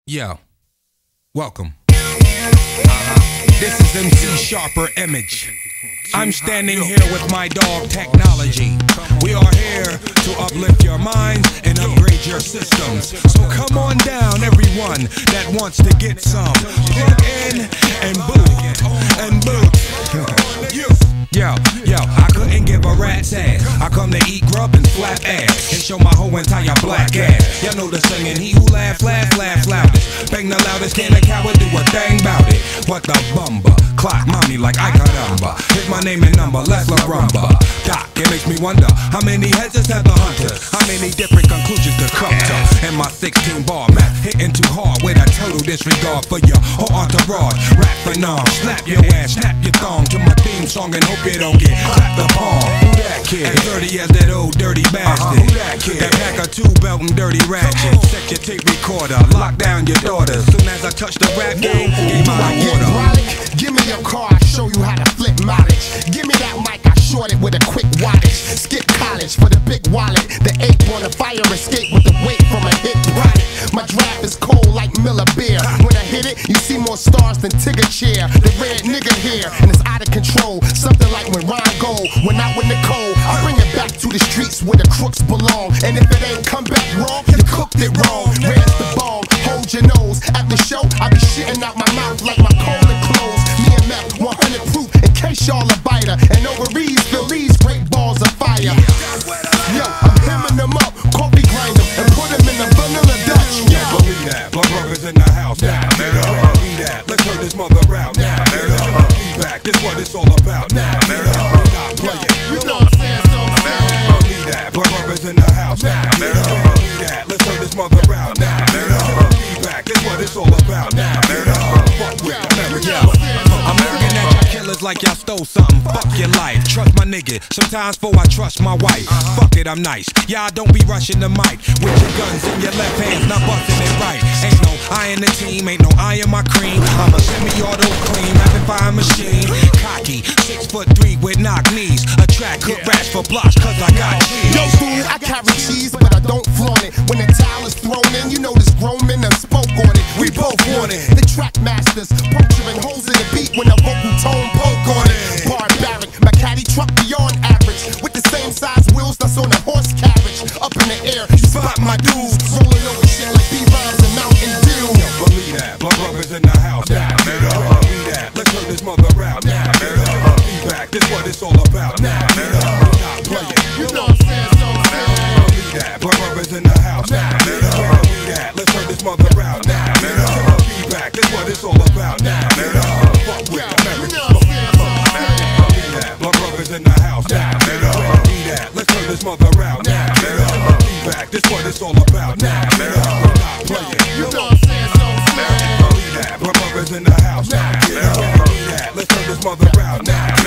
Yo, welcome. This is MC Sharper Image. I'm standing here with my dog Technology. We are here to uplift your minds and upgrade your systems. So come on down, everyone that wants to get some. Plug in and boot and boot. Yo, I couldn't give a rat's ass. I come to eat grub and flap ass and show my whole entire black ass. Y'all know the singing, he who laugh loudest. Bang the loudest, can a coward do a thing bout it? What the bumba? Clock mommy like I got number. Hit my name and number, let's la rumba. Doc, it makes me wonder, how many heads have the hunter? How many different conclusions to come to? And my 16 bar map hitting too hard with a total disregard for your whole entourage. Rap phenom, slap your ass, snap your thong to my theme song and hope you don't get clapped the palm. Who that kid? As dirty as that old dirty bastard. Who that kid? That pack of 2 belt and dirty ratchet. Set your tape recorder, lock down your daughters. Soon as I touch the rap game, give my order. Give me your car, I show you how to flip mileage. Give me that mic, I short it with a quick wattage. Skip college for the big wallet. The ape on the fire escape with the weight from a hit product. My draft is cold like Miller beer. When I hit it, you see more stars than Tigger chair. The red nigga here, and it's out of control. Something like when Ron Gold went out with Nicole. I bring it back to the streets where the crooks belong. And if it ain't come back wrong, you cooked it wrong. Raise the bomb, hold your nose. At the show, I be shitting out my mouth like my colon closed. Me and Meth, 100 proof, in case y'all a biter. And ovaries fill these great balls of fire. Yo, I'm hemming them up, coffee grind them, and put them in the vanilla Dutch. Yeah, believe that, blood brothers in the house. Now, believe that, let's turn this mother out. Now, be back, this what it's all about. Now, not playing. You know what I'm saying, so believe that, blood brothers in the house. Now, believe that, let's turn this mother out. Now, be back, this what it's all about. Now, fuck with America. I'm looking at y'all killers like y'all stole something. Fuck your life, trust my nigga. Sometimes before I trust my wife. Fuck it, I'm nice. Y'all don't be rushing the mic with your guns in your left hands, not busting it right. Ain't no I in the team, ain't no I in my cream. I'm a semi-auto clean, rapid fire machine. Cocky, 6'3" with knock knees. Attract good rats for blocks, cause I got cheese. Yo, fool, I carry cheese, but I don't flaunt it. When the towel is thrown in, you know this grown men done spoke on it. We both want it. The track masters, puncturing holes in the beat when the vocal tone poke on it. Barbaric, my caddy truck beyond average. With the same size wheels that's on a horse carriage. Up in the air, you spot my dudes. Rolling over shit like B-Rhymes and Mountain Dew. Believe that, blood brothers in the house. Now, believe that, let's turn this mother out. Now, be back, this what it's all about. Now, not playing. You know what I'm saying, so believe that, blood brothers in the house. Now, believe that, let's turn this mother out. Now, be back, this what it's all about. Now, fuck with America. Believe that, blood brothers in the house. Now, believe that, let's turn this mother out. Now, be back, this what it's all about. Now, not playing. you know what I'm saying, so Believe that, blood brothers in the house. Now, believe that, let's turn this mother out. Now.